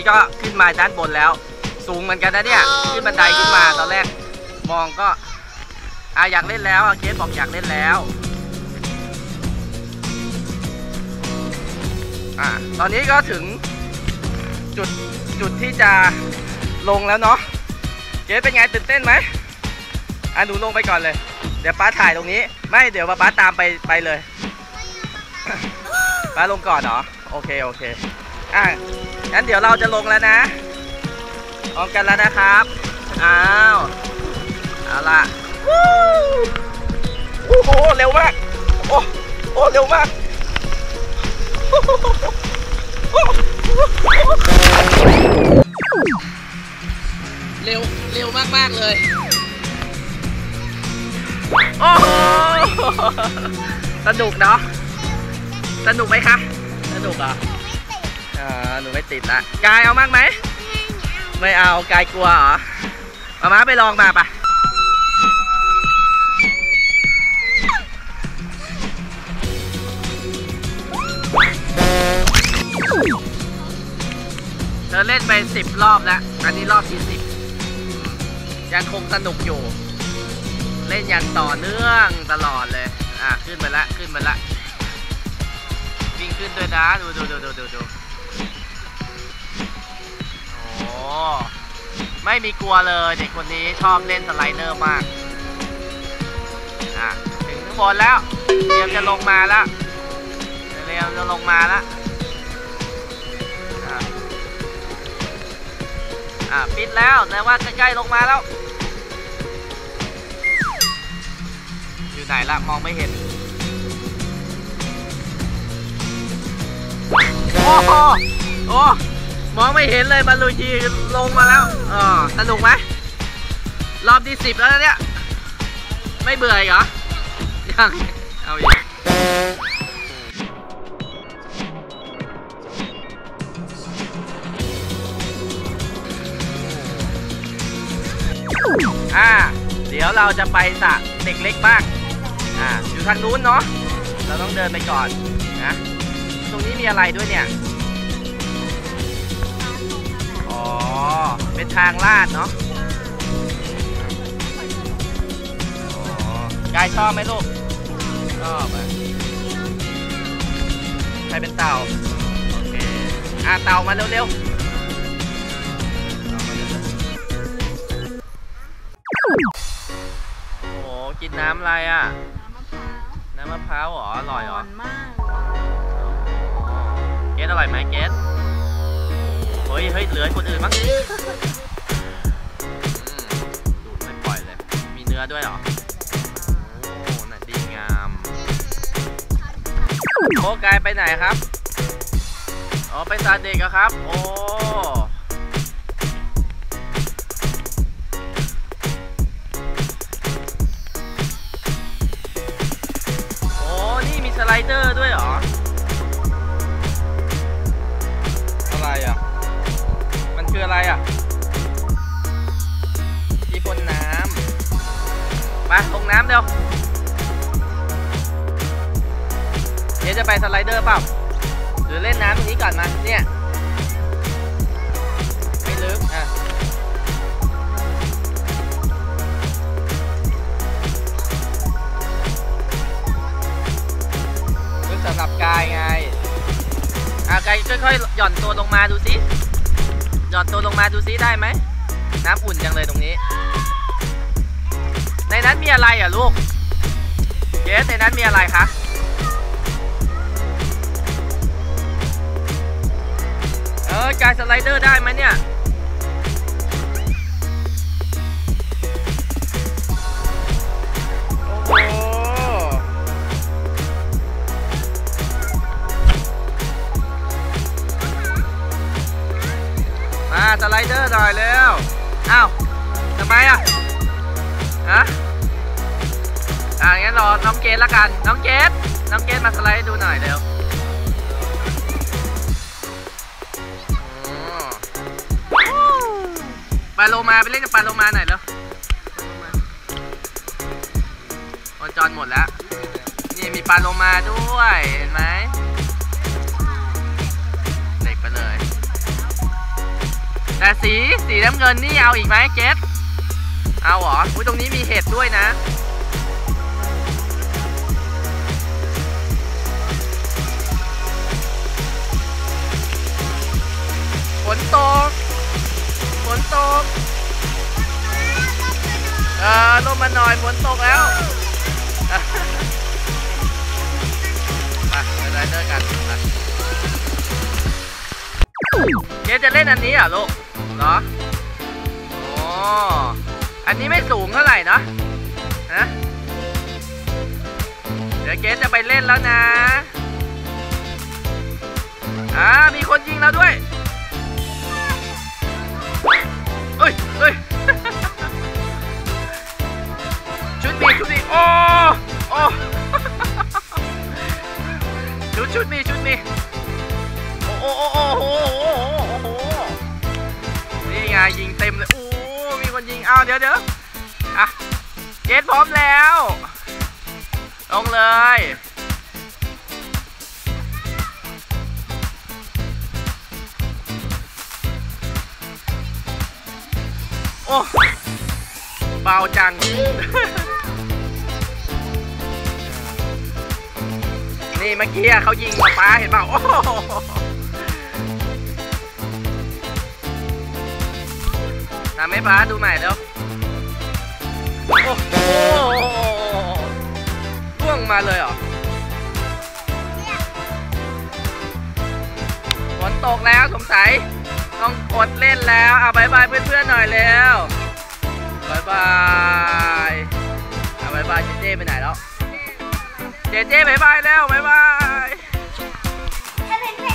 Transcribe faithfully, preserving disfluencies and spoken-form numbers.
ก็ขึ้นมาด้านบนแล้วสูงเหมือนกันนะเนี่ยขึ้นบันไดขึ้นมาตอนแรกมองก็อ่ะอยากเล่นแล้วเคสบอกอยากเล่นแล้วอ่ะตอนนี้ก็ถึงจุดจุดที่จะลงแล้วเนาะเคสเป็นไงตื่นเต้นไหมอ่ะหนูลงไปก่อนเลยเดี๋ยวป้าถ่ายตรงนี้ไม่เดี๋ยวป้าตามไปไปเลยป้าลงก่อนเหรอโอเคโอเคอ่ะงั้นเดี๋ยวเราจะลงแล้วนะพร้อมกันแล้วนะครับอ้าวเอาล่ะโอ้โหเร็วมากโอ้โอ้เร็วมากเร็วเร็วมากมากเลยโอ้โหสนุกเนาะสนุกไหมคะสนุกอ่ะอ่าหนูไม่ติดละกายเอามากไหมไม่เอากายกลัวเหรอมาม้าไปลองมาปะเธอเล่นไปสิบรอบแล้วอันนี้รอบที่สิบยังคงสนุกอยู่เล่นอย่างต่อเนื่องตลอดเลยอ่ะขึ้นไปละขึ้นไปละวิ่งขึ้นด้วยนะดูดูดูดูดูดูโอ้ไม่มีกลัวเลยเด็กคนนี้ชอบเล่นสไลเดอร์มากอ่ะถึงข้างบนแล้วเตรียมจะลงมาแล้วเตรียมจะลงมาแล้วอ่ะอ่ะปิดแล้วแต่ว่าใกล้ๆลงมาแล้วอยู่ไหนละมองไม่เห็นโอ้โหโอ้มองไม่เห็นเลยบอลลูชีลงมาแล้วอ๋อสนุกไหมรอบที่สิบแล้วเนี่ยไม่เบื่อเหรอยังเอาอีกอ่าเดี๋ยวเราจะไปสระเด็กเล็กบ้างอ่าอยู่ทางนู้นเนาะเราต้องเดินไปก่อนนะตรงนี้มีอะไรด้วยเนี่ยอ๋อเป็นทางลาดเนาะอ๋อกายชอบไหมลูกชอบอ่ะใครเป็นเต่าโอเคอ่ะเต่ามาเร็วๆโอ้กินน้ำอะไรอ่ะน้ำมะพร้าวน้ำมะพร้าวเหรออร่อยเหรอมากเกสอร่อยไหมเกสเฮ้ยเฮ้ยเหลือคนอื่นมั้งดูดไม่ปล่อยเลยมีเนื้อด้วยเหรอโอ้น่าดีงามโอ้กายไปไหนครับอ๋อไปสระเด็กอะครับโอ้สไลเดอร์ด้วยเหรออะไรอ่ะมันคืออะไรอ่ะที่พ่นน้ำไปลงน้ำเดี๋ยวเดี๋ยวจะไปสไลเดอร์เปล่าหรือเล่นน้ำตรงนี้ก่อนมาเนี่ยไม่ลึกอ่ะสำหรับกายไงอ่ะกายค่อยๆหย่อนตัวลงมาดูสิหย่อนตัวลงมาดูสิได้ไหมน้ำอุ่นจังเลยตรงนี้ในนั้นมีอะไรอ่ะลูกเกสในนั้นมีอะไรคะเออกายสไลเดอร์ได้ไหมเนี่ยมาสไลเดอร์หน่อยเร็วอ้าวทำไมอ่ะฮะอ่างั้นรอน้องเกสละกันน้องเกสน้องเกสมาสไลด์ดูหน่อยเร็วปลาโลมาไปเล่นกับปลาโลมาหน่อยเร็วโอนจอนหมดแล้วนี่มีปลาโลมาด้วยเห็นไหมเด็กไปเลยแต่สีสีน้ำเงินนี่เอาอีกไหมเกสเอาเหรออุ้ยตรงนี้มีเห็ดด้วยนะฝนตกฝนตกเออลงมาหน่อยฝนตกแล้วไปไปไรเดอร์กันเจ๊จะเล่นอันนี้เหรอลูกเหรออ๋ออันนี้ไม่สูงเท่าไหร่เนาะฮะเดี๋ยวเจ๊จะไปเล่นแล้วนะอ่ามีคนยิงแล้วด้วยเอ้ยเอ้ยชุดมีชุดมีโอ้โอ้ชุดชุดมีชุดมีโอ้โอ้โอ้โอ้โหโอ้โหนี่ไงยิงเต็มเลยโอ้มีคนยิงอ้าวเดี๋ยวเดี๋ยวอ่ะเกตพร้อมแล้วลงเลยโอ้เบาจัง นี่เมื่อกี้เขายิงกับฟ้าเห็นเปล่าโอ้ทำให้ฟ้าดูใหม่เดี๋ยวโอ้โหร่วงมาเลยเหรอฝนตกแล้วสงสัยต้องกดเล่นแล้วเอาบายบายเพื่อนๆหน่อยแล้วบายบายเอาบายบายเจเจไปไหนแล้วเจเจบายบายแล้วบายบาย